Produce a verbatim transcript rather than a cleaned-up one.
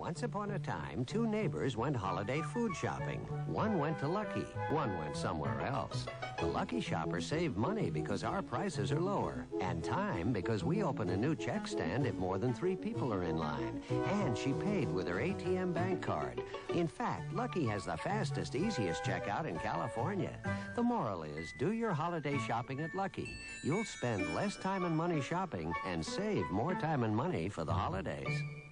Once upon a time, two neighbors went holiday food shopping. One went to Lucky, one went somewhere else. The Lucky shopper saved money because our prices are lower, and time because we open a new check stand if more than three people are in line. And she paid with her A T M bank card. In fact, Lucky has the fastest, easiest checkout in California. The moral is, do your holiday shopping at Lucky. You'll spend less time and money shopping and save more time and money for the holidays.